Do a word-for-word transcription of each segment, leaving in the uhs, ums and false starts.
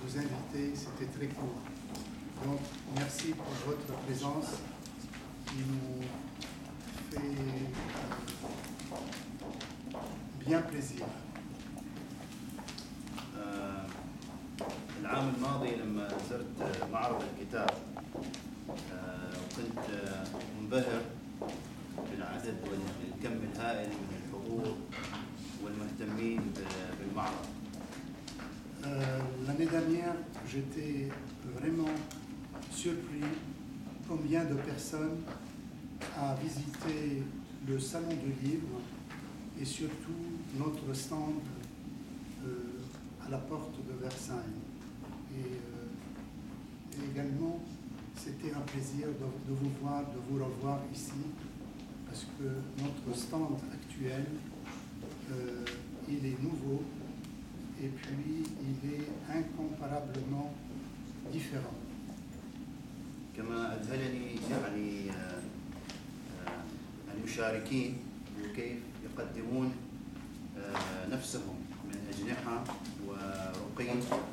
vous inviter, c'était très court. Donc, merci pour votre présence qui nous fait bien plaisir. العام الماضي لما زرت معرض الكتاب وكنت منبهر بالعدد والكم الهائل من الحضور والمهتمين بالمعرض. Euh, l'année dernière, j'étais vraiment surpris combien de personnes a visité le salon du livre et surtout notre stand euh, à la porte de Versailles. Et, euh, et également, c'était un plaisir de, de vous voir, de vous revoir ici, parce que notre stand actuel, euh, il est nouveau et puis il est incomparablement différent. كما أذهلني يعني المشاركين وكيف يقدمون نفسهم من أجنحة ورقي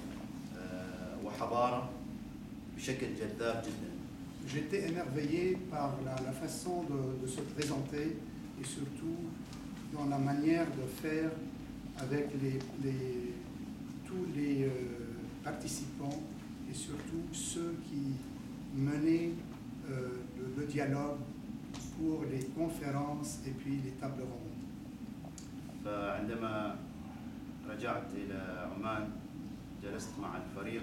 وحضارة بشكل جذاب جدا. J'étais émerveillé par la, la façon de, de se présenter et surtout dans la manière de faire avec les, les, tous les euh, participants et surtout ceux qui menaient euh, le, le dialogue pour les conférences et puis les tables rondes. فعندما رجعت إلى عمان جلست مع الفريق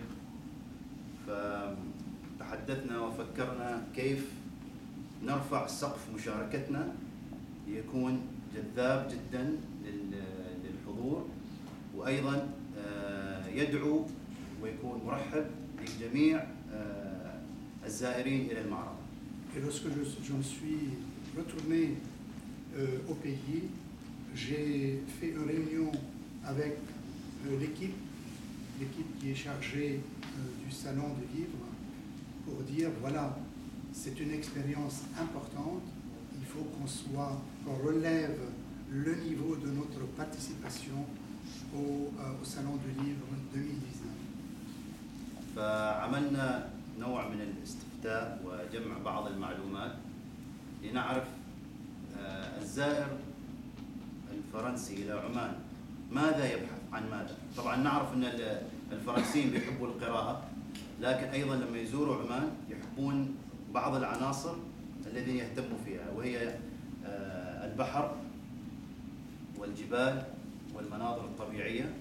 فتحدثنا وفكرنا كيف نرفع سقف مشاركتنا ليكون جذاب جدا للحضور وأيضا يدعو ويكون مرحب لجميع الزائرين إلى المعرض. Et lorsque je, je me suis retourné euh, au pays, j'ai fait une réunion avec euh, l'équipe, l'équipe qui est chargée euh, du salon du livre, pour dire voilà, c'est une expérience importante, il faut qu'on soit, qu'on relève le niveau de notre participation au, euh, au salon du livre deux mille dix-neuf. فعملنا نوع من الاستفتاء وجمع بعض المعلومات لنعرف الزائر الفرنسي إلى عمان ماذا يبحث عن ماذا. طبعا نعرف أن الفرنسيين بيحبوا القراءة لكن أيضا لما يزوروا عمان يحبون بعض العناصر الذين يهتموا فيها وهي البحر والجبال والمناظر الطبيعية.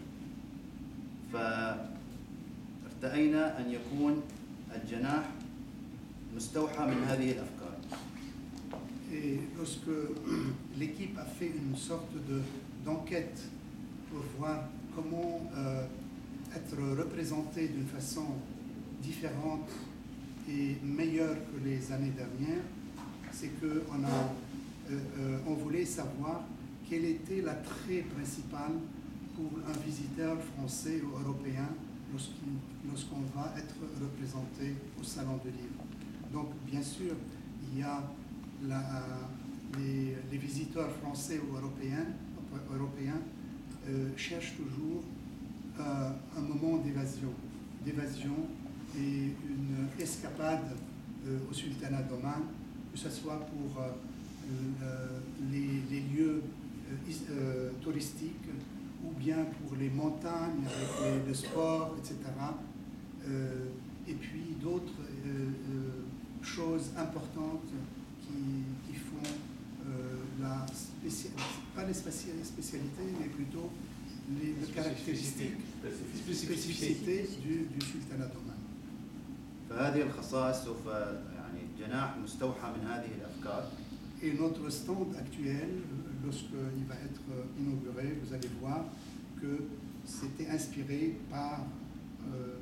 فارتأينا أن يكون الجناح مستوحى من هذه الأفكار. Et lorsque l'équipe a fait une sorte de, d'enquête pour voir comment euh, être représenté d'une façon différente et meilleure que les années dernières, c'est qu'on a, euh, euh, on voulait savoir quel était l'attrait principal pour un visiteur français ou européen lorsqu'il, lorsqu'on va être représenté au Salon du Livre. Donc, bien sûr, il y a la, les, les visiteurs français ou européens, européens euh, cherchent toujours euh, un moment d'évasion, d'évasion et une escapade euh, au sultanat d'Oman, que ce soit pour euh, les, les lieux euh, euh, touristiques ou bien pour les montagnes avec les, le sport, et cetera. Euh, et puis d'autres euh, euh, choses importantes qui, qui font euh, la spécialité, pas les spécialités, mais plutôt les, les caractéristiques, les spécificités du, du sultanat d'Oman. فهذه الخصائص سوف يعني الجناح مستوحى من هذه الأفكار. Et notre stand actuel, lorsqu'il va être inauguré, vous allez voir que c'était inspiré par euh,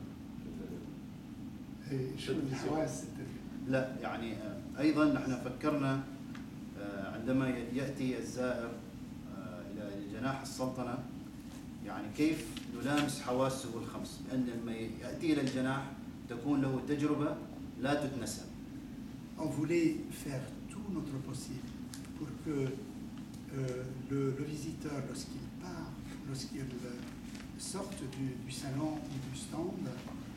لا يعني أيضا نحن فكرنا عندما يأتي الزائر إلى جناح السلطنة يعني كيف نلامس حواسه الخمس لأن لما يأتي إلى الجناح تكون له تجربة لا تتنسى. On voulait faire tout notre possible pour que euh, le, le visiteur, lorsqu'il part, lorsqu'il sorte du, du salon ou du stand,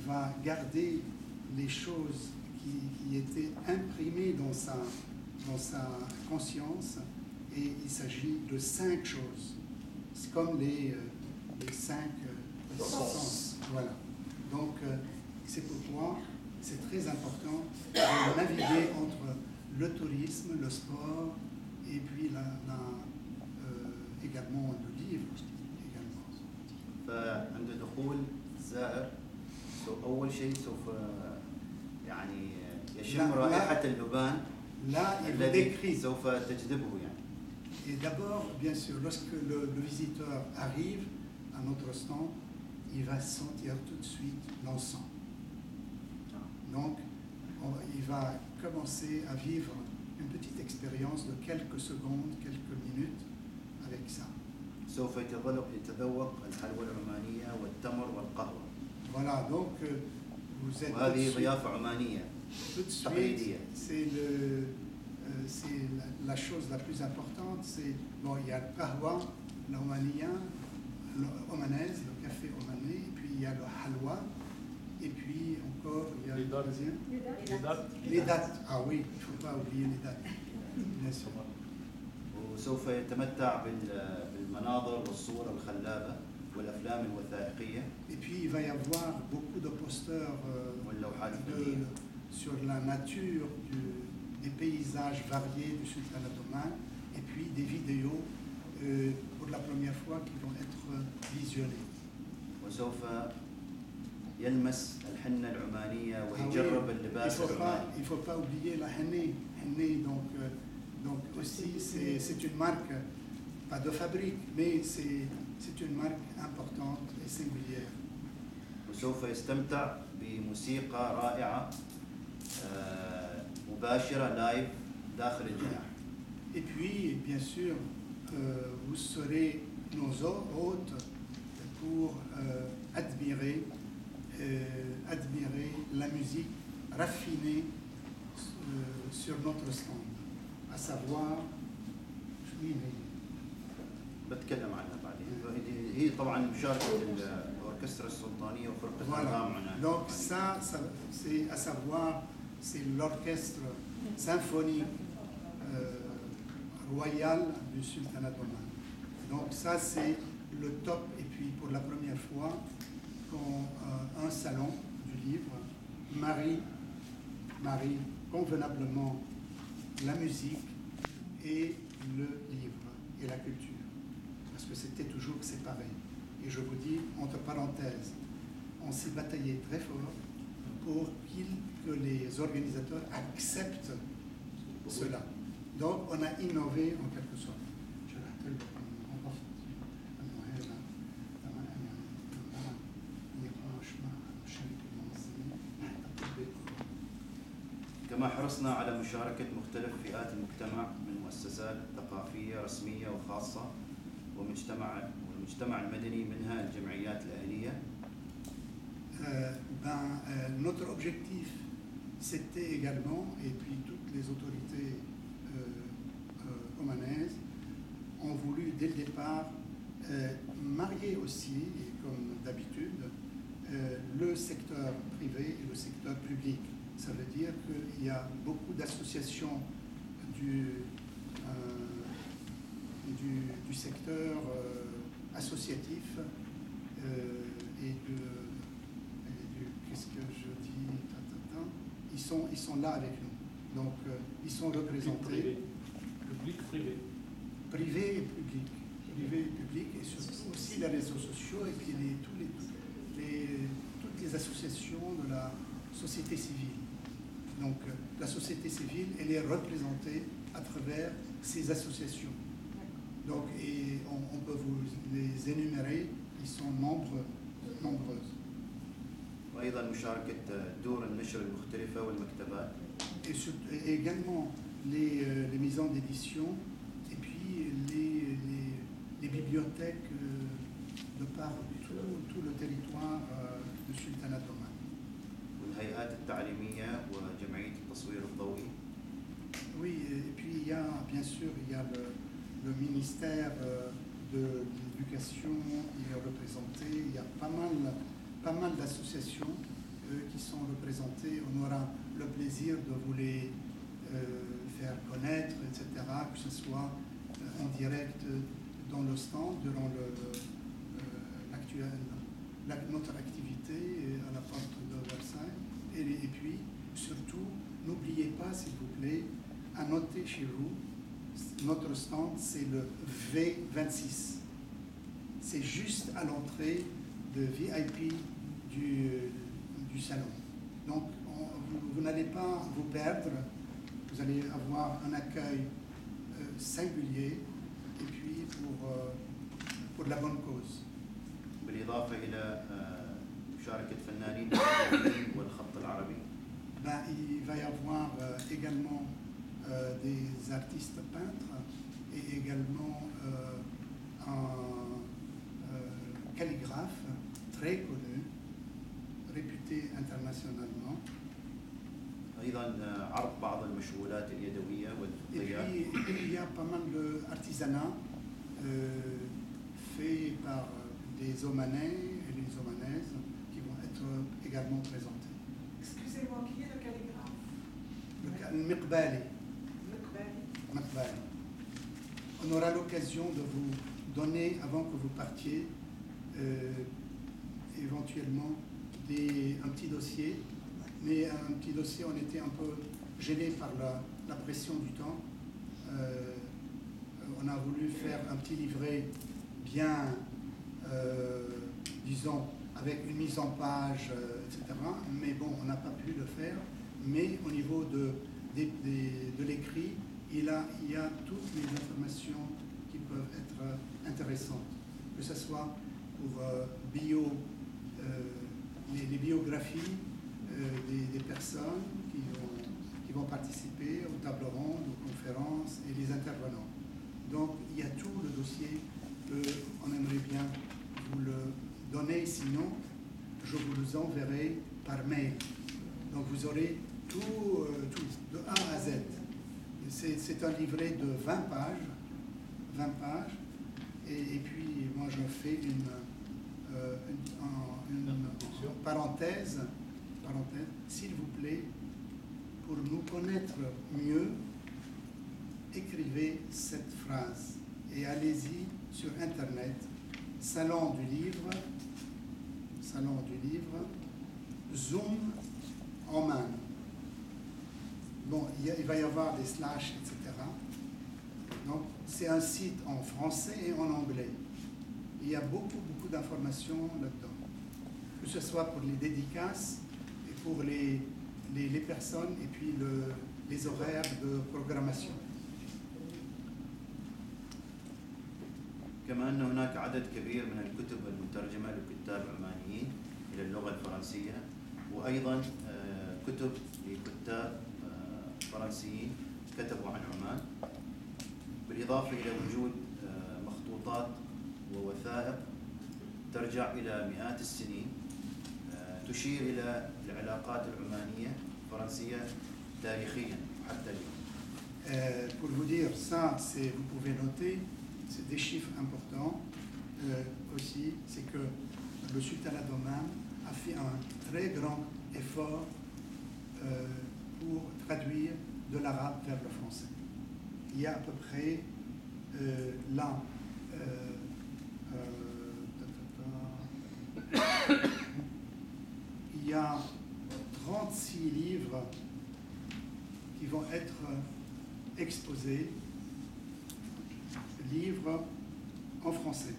va garder les choses qui, qui étaient imprimées dans sa, dans sa conscience, et il s'agit de cinq choses. C'est comme les, les cinq euh, sens. Voilà. Donc, euh, c'est pourquoi c'est très important de naviguer entre le tourisme, le sport, et puis la, la, euh, également le livre. Également. فعند دخول الزائر أول شيء سوف يعني يشم رائحة اللبان الذي سوف تجذبه يعني. Et d'abord, bien sûr, lorsque le, le visiteur arrive à notre stand, il va sentir tout de suite l'encens. Donc, on, il va commencer à vivre une petite expérience de quelques secondes, quelques minutes avec ça. سوف يتذوق الحلوى العمانية والتمر والقهوة. Voilà, donc euh, vous êtes وهذه ضيافة عمانية تقليدية. C'est le euh, c'est la, la chose la plus importante, c'est bon, il y a le qahwa, l'omanien, l'omanaise, le café omanais, et puis il y a le halwa, et puis encore il y a les le dates. deuxième. Les dates. Les dates. Ah oui, il ne faut pas oublier les dates. Bien sûr. وسوف يتمتع بالمناظر والصور الخلابة والأفلام الوثائقية. Et puis il va y avoir beaucoup de posters euh, de, sur la nature du, des paysages variés du sultanat d'Oman, et puis des vidéos euh, pour la première fois qui vont être visionnées. وسوف يلمس الحنة العمانية ويجرب اللباس العماني. Il ne faut pas oublier la henné. Henné, donc, euh, donc aussi c'est une marque, pas de fabrique, mais c'est une marque importante et singulière. وسوف يستمتع بموسيقى رائعة مباشرة لايف داخل الجناح. Et puis, bien sûr, euh, vous serez nos hôtes pour euh, admirer, euh, admirer la musique raffinée euh, sur notre stand, à savoir, oui, mais بتكلم عنها بعدين. هي طبعا مشاركة الأوركسترا السلطانية وفرقة الأنغام عمان. Donc ça, ça c'est à savoir, c'est l'orchestre symphonique euh, royal du sultanat d'Oman. Donc ça c'est le top, et puis pour la première fois, quand euh, un salon du livre marie, marie convenablement la musique et le livre et la culture, parce que c'était toujours séparé. Et je vous dis, entre parenthèses, on s'est bataillé très fort pour que les organisateurs acceptent cela. Donc on a innové en quelque sorte. كما حرصنا على مشاركة مختلف فئات المجتمع من مؤسسات ثقافية رسمية وخاصة ومجتمع والمجتمع المدني منها الجمعيات الأهلية. Euh, ben, euh, notre objectif, c'était également, et puis toutes les autorités euh, euh, omanaises ont voulu dès le départ euh, marier aussi, et comme d'habitude, euh, le secteur privé et le secteur public. Ça veut dire qu'il y a beaucoup d'associations du, euh, du, du secteur euh, associatif euh, et de qu'est-ce que je dis, ils sont, ils sont là avec nous. Donc, euh, ils sont représentés. Public, privé. Privé et public. Privé et public, et surtout aussi les réseaux sociaux, et puis les, tous les, les, toutes les associations de la société civile. Donc, euh, la société civile, elle est représentée à travers ces associations. Donc, et on, on peut vous les énumérer, ils sont nombreux, nombreuses. وأيضا مشاركة دور النشر المختلفة والمكتبات. Et, surtout, et également les, euh, les maisons d'édition et puis les, les, les bibliothèques euh, de par tout, tout le territoire euh, du sultanat d'Oman. والهيئات التعليمية وجمعية التصوير الضوئي. Oui, et puis il y a bien sûr il y a le, le ministère euh, de l'éducation, il est représenté, il y a pas mal pas mal d'associations eux qui sont représentés. On aura le plaisir de vous les euh, faire connaître, et cetera, que ce soit euh, en direct dans le stand durant le, euh, l'actuel, la, notre activité à la porte de Versailles. Et, et puis, surtout, n'oubliez pas, s'il vous plaît, à noter chez vous, notre stand, c'est le V vingt-six. C'est juste à l'entrée de V I P du, du salon. Donc, on, vous, vous n'allez pas vous perdre. Vous allez avoir un accueil euh, singulier et puis pour, euh, pour la bonne cause. بالإضافة إلى مشاركة فنانين والخط العربي. Ben, il va y avoir euh, également euh, des artistes peintres et également euh, un euh, calligraphe très connu, réputé internationalement. أيضا عرض بعض المشغولات اليدوية Et والخطية. puis il y a pas mal d'artisanat euh, fait par des Omanais et les Omanaises qui vont être également présentés. Excusez-moi, qui est le calligraphe? Le ca- le Miqbali. Miqbali. Miqbali. On aura l'occasion de vous donner, avant que vous partiez, euh, éventuellement des, un petit dossier. Mais un petit dossier, on était un peu gêné par la, la pression du temps. Euh, on a voulu faire un petit livret bien, euh, disons, avec une mise en page, euh, et cetera. Mais bon, on n'a pas pu le faire. Mais au niveau de, de, de, de l'écrit, il, a, il y a toutes les informations qui peuvent être intéressantes. Que ce soit pour euh, bio, euh, les, les biographies, Euh, des, des personnes qui vont, qui vont participer aux tables rondes, aux conférences et les intervenants. Donc il y a tout le dossier, euh, on aimerait bien vous le donner, sinon je vous le enverrai par mail. Donc vous aurez tout, euh, tout de A à Z. C'est, c'est un livret de vingt pages, vingt pages, et, et puis moi je fais une, euh, une, une, une parenthèse. Parenthèse, s'il vous plaît, pour nous connaître mieux, écrivez cette phrase et allez-y sur Internet, Salon du livre, Salon du livre, Zoom Oman. Bon, il, y a, il va y avoir des slash, et cetera. Donc, c'est un site en français et en anglais. Il y a beaucoup, beaucoup d'informations là-dedans. Que ce soit pour les dédicaces, pour les, les, les personnes et puis le, les horaires de programmation. كما أن هناك عدد كبير من الكتب المترجمة لكتاب عمانيين إلى اللغة الفرنسية، وأيضا كتب لكتاب فرنسيين كتبوا عن عمان، بالإضافة إلى وجود مخطوطات ووثائق ترجع إلى مئات السنين تشير إلى العلاقات العمانية الفرنسية تاريخيا حتى اليوم. Euh, pour vous dire ça, c'est, vous pouvez noter, c'est des chiffres importants euh, aussi, c'est que le sultanat d'Oman a fait un très grand effort euh, pour traduire de l'arabe vers le français. Il y a à peu près euh, là, euh, euh, il y a trente-six livres qui vont être exposés, livres en français.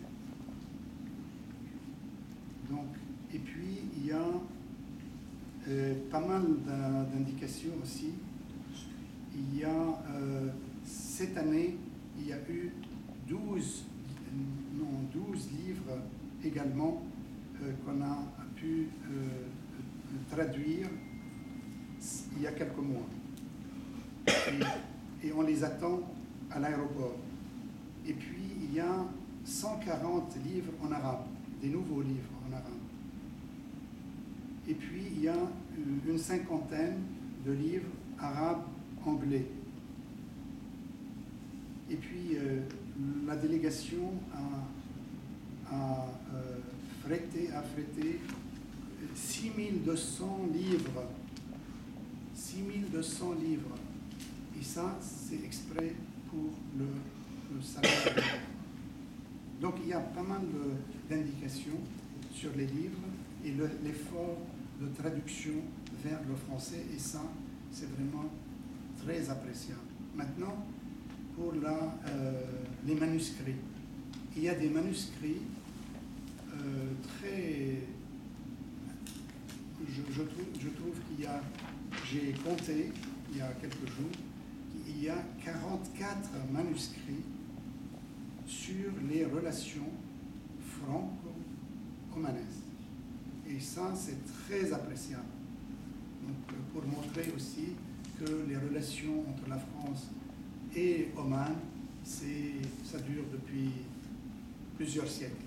Donc, et puis, il y a euh, pas mal d'indications aussi. Il y a, euh, cette année, il y a eu douze, non, douze livres également euh, qu'on a pu euh, traduire il y a quelques mois. Et, et on les attend à l'aéroport. Et puis, il y a cent quarante livres en arabe, des nouveaux livres en arabe. Et puis, il y a une cinquantaine de livres arabes anglais. Et puis, euh, la délégation a, a euh, frété, a frété six six mille deux cents livres. six mille deux cents livres. Et ça, c'est exprès pour le, le salaire. Donc il y a pas mal de- d'indications sur les livres et le- l'effort de traduction vers le français, et ça, c'est vraiment très appréciable. Maintenant, pour la, euh, les manuscrits. Il y a des manuscrits euh, très... Je, je trouve, je trouve qu'il y a... J'ai compté, il y a quelques jours, qu'il y a quarante-quatre manuscrits sur les relations franco-omanaises. Et ça, c'est très appréciable. Donc, pour montrer aussi que les relations entre la France et Oman, c'est, ça dure depuis plusieurs siècles.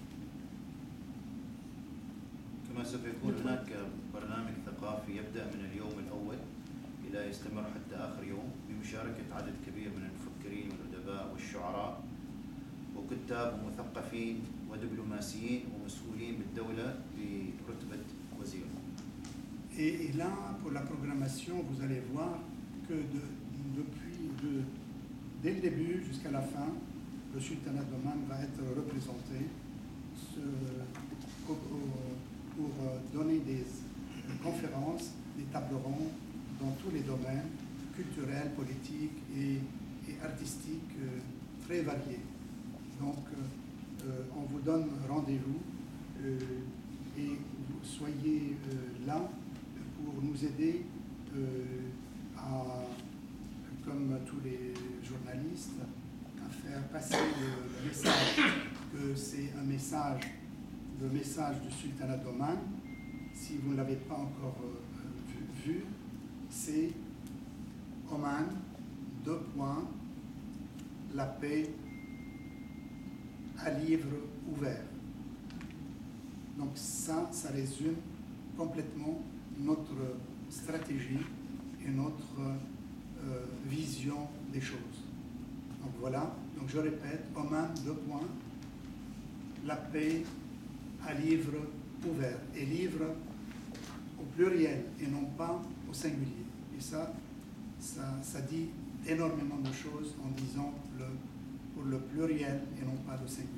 كما سوف يكون هناك برنامج ثقافي يبدأ من اليوم الأول إلى يستمر حتى آخر يوم بمشاركة عدد كبير من المفكرين والأدباء والشعراء وكتاب ومثقفين ودبلوماسيين ومسؤولين بالدولة برتبة وزير. Et, et là, pour la programmation, vous allez voir que de, depuis, de, dès le début jusqu'à la fin, le sultanat d'Oman va être représenté ce, au, au, pour donner des conférences, des tables rondes dans tous les domaines culturels, politiques et, et artistiques euh, très variés. Donc, euh, on vous donne rendez-vous euh, et vous soyez euh, là pour nous aider euh, à, comme tous les journalistes, à faire passer le, le message, que c'est un message, le message du sultanat d'Oman. Si vous ne l'avez pas encore euh, vu, vu c'est Oman, deux points, la paix à livre ouvert. Donc ça, ça résume complètement notre stratégie et notre euh, vision des choses. Donc voilà, donc je répète, Oman, deux points, la paix à livre ouvert, et livre au pluriel et non pas au singulier. Et ça, ça, ça dit énormément de choses en disant le, pour le pluriel et non pas le singulier.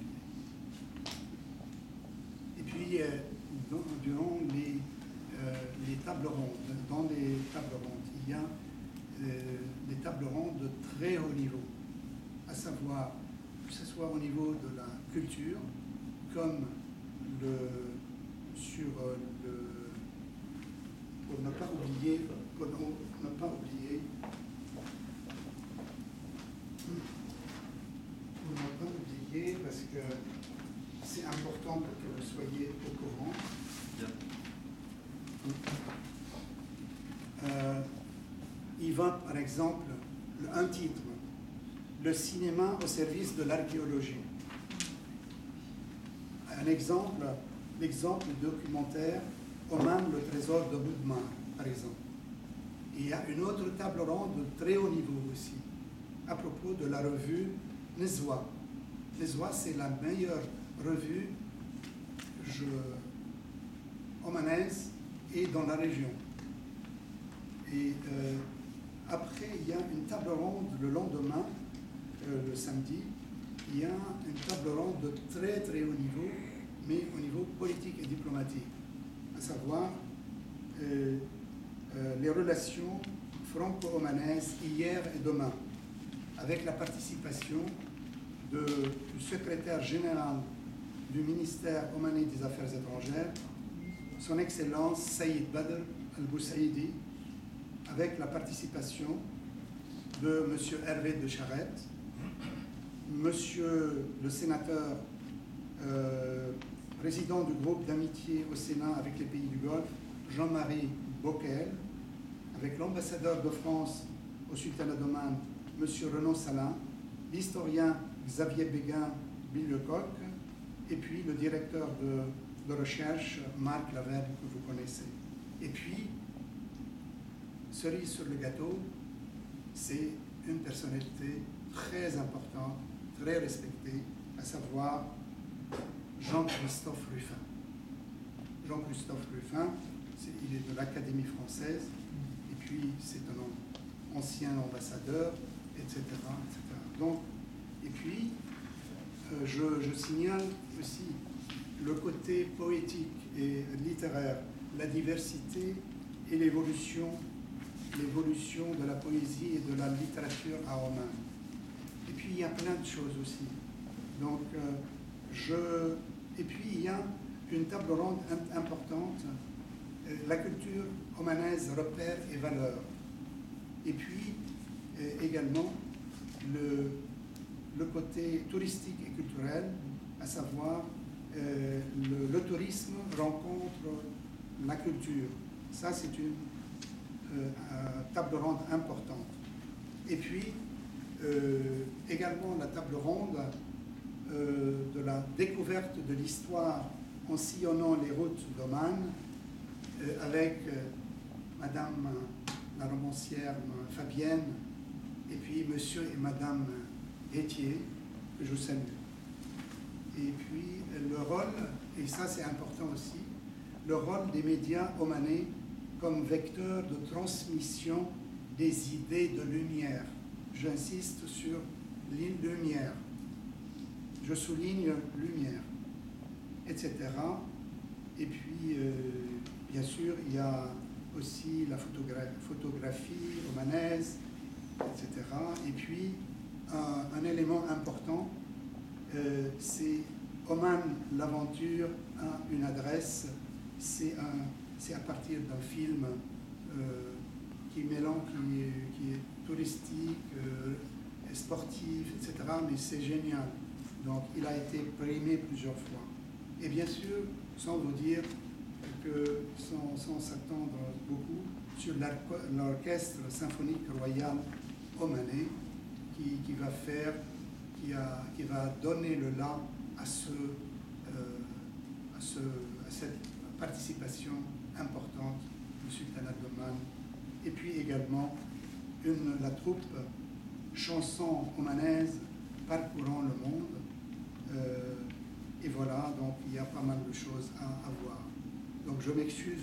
Et puis, euh, dans, durant les, euh, les tables rondes, dans les tables rondes, il y a euh, des tables rondes de très haut niveau, à savoir que ce soit au niveau de la culture, comme le, sur le, pour ne pas oublier, pour ne pas oublier, pour ne pas oublier, parce que c'est important pour que vous soyez au courant. Euh, il va, par exemple, un titre, le cinéma au service de l'archéologie. Un exemple, l'exemple documentaire Oman, le trésor de Boudmar, par exemple. Il y a une autre table ronde de très haut niveau aussi, à propos de la revue Nezwa. Nezwa, c'est la meilleure revue je, omanaise et dans la région. Et euh, après, il y a une table ronde le lendemain, euh, le samedi, il y a une table ronde de très très haut niveau, mais au niveau politique et diplomatique, à savoir euh, euh, les relations franco-omanaises hier et demain, avec la participation de, du secrétaire général du ministère omanais des Affaires étrangères, son Excellence Saïd Badr Al-Boussaïdi, avec la participation de M. Hervé de Charette, Monsieur le sénateur euh, président du groupe d'amitié au Sénat avec les pays du Golfe, Jean-Marie Bockel, avec l'ambassadeur de France au sultanat d'Oman, M. Renaud Salin, l'historien Xavier Béguin Billecoq, et puis le directeur de, de recherche, Marc Lavergne, que vous connaissez. Et puis, cerise sur le gâteau, c'est une personnalité très importante, très respectée, à savoir Jean-Christophe Rufin. Jean-Christophe Rufin, c'est de l'Académie française, et puis c'est un ancien ambassadeur, et cetera, et cetera. Donc, et puis, euh, je, je signale aussi le côté poétique et littéraire, la diversité et l'évolution, l'évolution de la poésie et de la littérature à Oman. Et puis, il y a plein de choses aussi. Donc, euh, je... Et puis, il y a une table ronde importante, euh, la culture omanaise, repères et valeurs. Et puis, euh, également, le, le côté touristique et culturel, à savoir euh, le, le tourisme rencontre la culture. Ça, c'est une euh, table ronde importante. Et puis, euh, également la table ronde euh, de la découverte de l'histoire en sillonnant les routes d'Oman, euh, avec euh, Madame la romancière Fabienne, et puis Monsieur et Madame Hétier, que je salue. Et puis le rôle, et ça c'est important aussi, le rôle des médias omanais comme vecteur de transmission des idées de lumière. J'insiste sur les lumière. Je souligne lumière, et cetera. Et puis, euh, bien sûr, il y a aussi la photogra photographie omanaise, et cetera. Et puis, un, un élément important, euh, c'est Oman, l'aventure a une adresse, c'est à partir d'un film euh, qui mélange, qui est, qui est touristique, euh, sportif, et cetera. Mais c'est génial. Donc, il a été primé plusieurs fois. Et bien sûr, sans vous dire que, sans, sans s'attendre beaucoup, sur l'orchestre symphonique royal omanais qui, qui va faire, qui, a, qui va donner le la à, ce, euh, à, ce, à cette participation importante du sultanat d'Oman. Et puis également une, la troupe chanson omanaise parcourant le monde. Euh, et voilà, donc il y a pas mal de choses à, à voir. Donc je m'excuse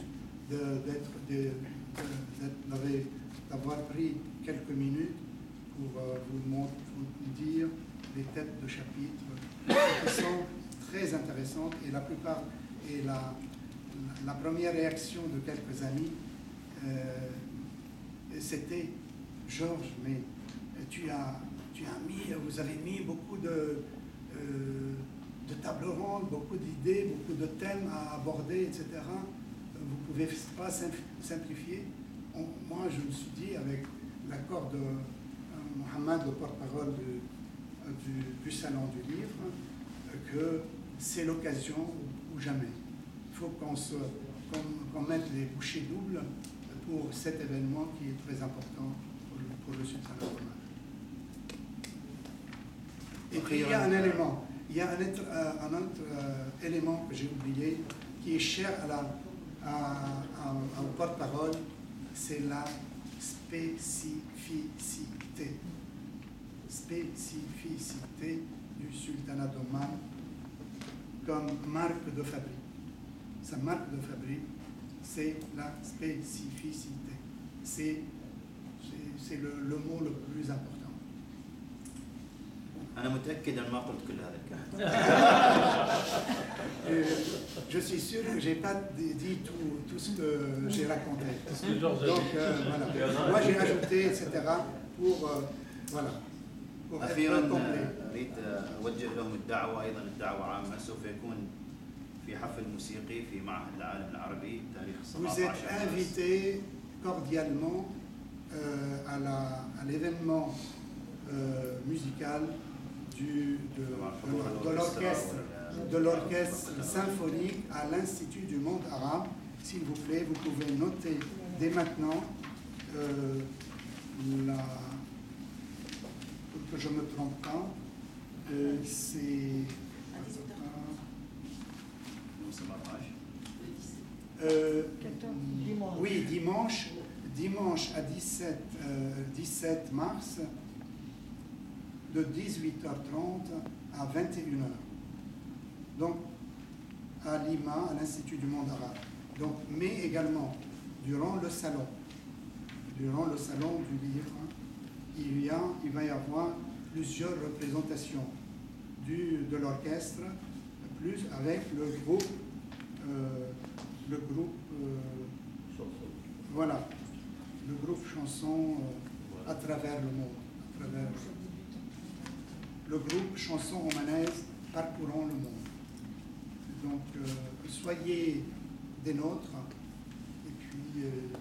d'avoir pris quelques minutes pour euh, vous, montrer, vous dire les têtes de chapitre qui sont très intéressantes, et la plupart, et la, la première réaction de quelques amis, euh, c'était « Georges, mais tu as, tu as mis, vous avez mis beaucoup de, euh, de tables rondes, beaucoup d'idées, beaucoup de thèmes à aborder, et cetera. Vous ne pouvez pas simplifier. » On, moi, je me suis dit, avec l'accord de euh, Mohamed, le porte-parole du, du, du Salon du Livre, que c'est l'occasion ou jamais. Il faut qu'on qu'on qu'on mette les bouchées doubles pour cet événement qui est très important pour le, pour le sultanat d'Oman. Et puis il y a un élément, il y a un autre, euh, un autre euh, élément que j'ai oublié, qui est cher à la, à, à, à, au porte-parole, c'est la spécificité. Spécificité du sultanat d'Oman comme marque de fabrique. Sa marque de fabrique, c'est la spécificité. C'est le, le mot le plus important. أنا متأكد أن ما قلت كل هذا الكلام. Je suis sûr que je n'ai pas dit tout, tout ce que j'ai raconté. Donc euh, voilà. Moi j'ai ajouté, et cetera pour euh, voilà. Pour أخيرا أريد أوجه لهم الدعوة، أيضا الدعوة عامة، سوف يكون في حفل موسيقي في معهد العالم العربي تاريخ Vous êtes invités cordialement euh, à l'événement euh, musical du, de, de, de l'orchestre de l'orchestre symphonique à l'Institut du monde arabe. S'il vous plaît, vous pouvez noter dès maintenant euh, la, pour que je ne me trompe pas, euh, c'est euh, oui, dimanche, dimanche à dix-sept, euh, dix-sept mars, de dix-huit heures trente à vingt et une heures. Donc, à Lima, à l'Institut du monde arabe. Donc, mais également, durant le salon. Durant le salon du livre, il, y a, il va y avoir plusieurs représentations du, de l'orchestre, plus avec le groupe, euh, le groupe, euh, voilà, le groupe chanson euh, à travers le monde, à travers le groupe chanson romanaise parcourant le monde. Donc, euh, soyez des nôtres, et puis. Euh,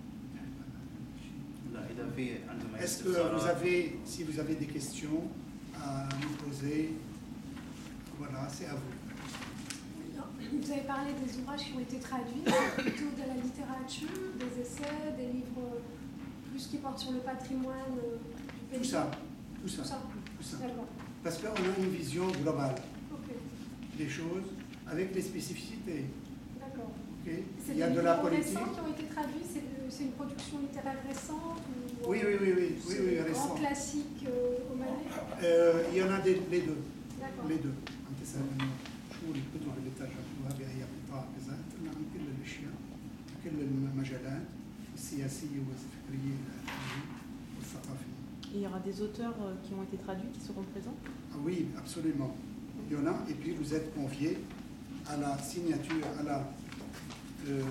Est-ce que vous avez, si vous avez des questions à nous poser, voilà, c'est à vous. Vous avez parlé des ouvrages qui ont été traduits, c'est plutôt de la littérature, des essais, des livres plus qui portent sur le patrimoine du pays. Tout ça, tout ça, tout ça. Tout ça. D'accord. Parce qu'on a une vision globale Okay. des choses avec les spécificités. D'accord. Okay. C'est Il y a des de la livres politique. récents qui ont été traduits, c'est de- c'est une production littéraire récente ou, Oui, oui, oui, oui, oui, c'est oui, des récent. grands classiques euh, omanais. Euh, il y en a des, les deux. D'accord. les deux. أنت سألني شو الكتب اللي ترجمتوها بأي قطاع كذا؟ قلنا عن كل الأشياء، كل المجالات السياسية والفكرية والأدبية والثقافية. Il y aura des auteurs euh, qui ont été traduits, qui seront présents? Ah oui, absolument. Il y en a, et puis vous êtes conviés à la signature, à la, euh,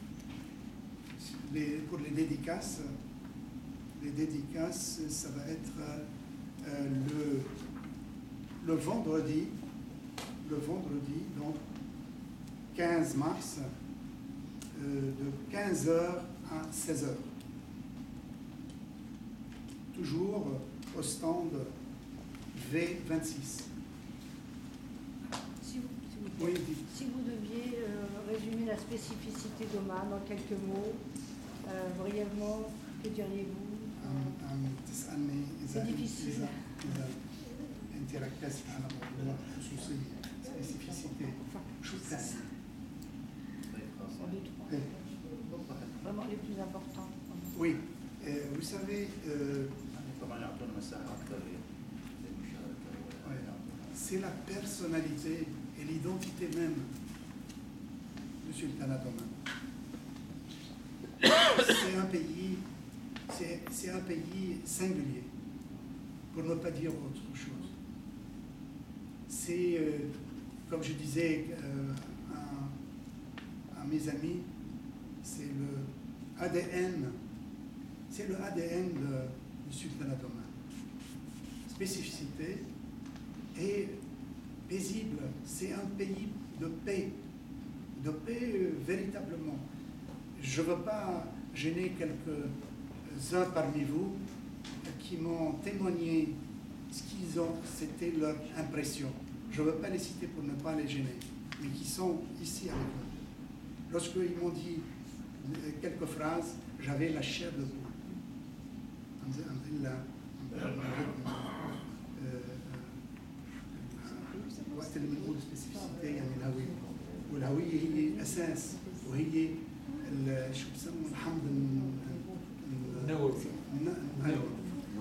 les, pour les dédicaces. Les dédicaces, ça va être euh, le, le vendredi, le vendredi, donc quinze mars, euh, de quinze heures à seize heures. Toujours au stand V vingt-six. Si vous, s'il vous plaît, Oui, dites. si vous deviez euh, résumer la spécificité d'Oman en quelques mots, euh, brièvement, que diriez-vous? عم عم تسألني إذا C'est difficile. إذا إذا أنت ركزت على موضوع خصوصية سبيسيفيسيتي شو الثاني؟ En deux, trois. إيه. Vraiment les plus importants. Oui, euh, vous savez, euh, طبعا يعطونا مساحه اكثر للمشاركه. ouais, c'est la personnalité et l'identité même du sultanat d'Oman. C'est un pays, c'est, c'est un pays singulier, pour ne pas dire autre chose. C'est, euh, comme je disais euh, à, à mes amis, c'est le A D N, c'est le A D N de- du sultanat d'Oman. Spécificité et paisible, c'est un pays de paix, de paix euh, véritablement. Je ne veux pas gêner quelques-uns parmi vous qui m'ont témoigné ce qu'ils ont, c'était leur impression. Je ne veux pas les citer pour ne pas les gêner, mais qui sont ici avec nous. Lorsqu'ils m'ont dit euh, quelques phrases, j'avais la chair de poule. Alhamdulillah. وقت اللي بنقول سبيسيفيسيتي يعني الهويه والهويه هي اساس وهي ال- شو بسموا الحمض الن- ال- النووي. الن- النووي.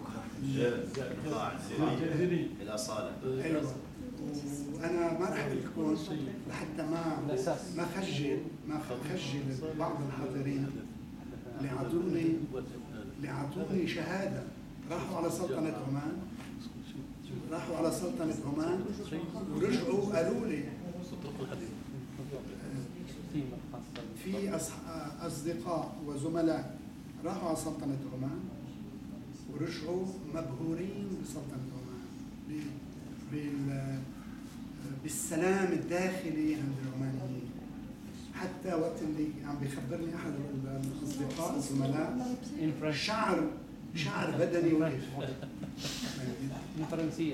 الجاهلي. الاصاله. ايوه وانا ما راح اقول لكم لحتى ما الأساس. ما خجل ما خجل بعض الحاضرين اللي اعطوني اللي اعطوني شهاده راحوا على سلطنه عمان راحوا على سلطنه عمان ورجعوا قالوا لي في أصح- اصدقاء وزملاء راحوا على سلطنه عمان ورجعوا مبهورين بسلطنه عمان ب- بال- بالسلام الداخلي عند العمانيين. حتى وقت اللي عم بيخبرني احد الاصدقاء الزملاء شعر شعر بدني وقف. بالفرنسية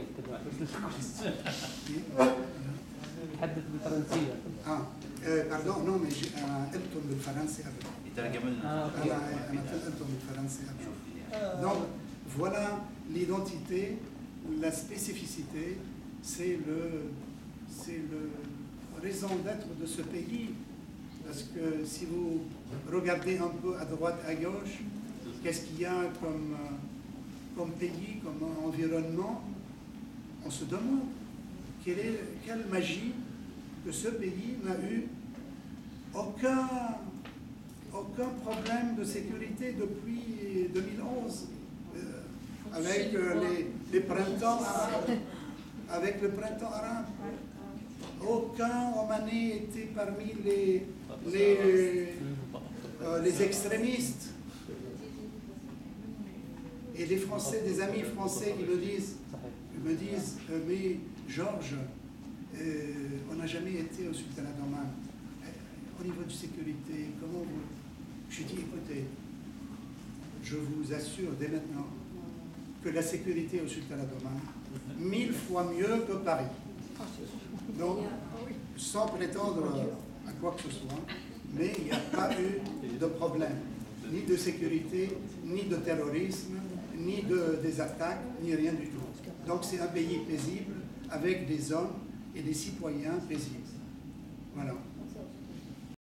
تحدث بالفرنسية. اه باردون نو مي جي- انا قلتهم بالفرنسي قبل. يترجم لنا. آه، أوكي. انا انا قلتهم بالفرنسي قبل. Donc voilà l'identité, la spécificité, c'est le c'est le raison d'être de ce pays. Parce que si vous regardez un peu à droite, à gauche, qu'est-ce qu'il y a comme, euh, comme pays, comme environnement, on se demande quelle, est, quelle magie que ce pays n'a eu aucun, aucun problème de sécurité depuis deux mille onze, euh, avec euh, les, les printemps arabes. Avec le printemps arabe. Aucun Omanais était parmi les, les, euh, les extrémistes. Et les Français, des amis français qui me disent, me disent euh, mais Georges, euh, on n'a jamais été au Sultanat d'Oman. Au niveau de sécurité, comment vous... Je dis, écoutez, je vous assure dès maintenant que la sécurité au Sultanat d'Oman, mille fois mieux que Paris. Donc, sans prétendre à quoi que ce soit, mais il n'y a pas eu de problème, ni de sécurité, ni de terrorisme, ni de, des attaques, ni rien du tout. Donc c'est un pays paisible, avec des hommes et des citoyens paisibles. Voilà.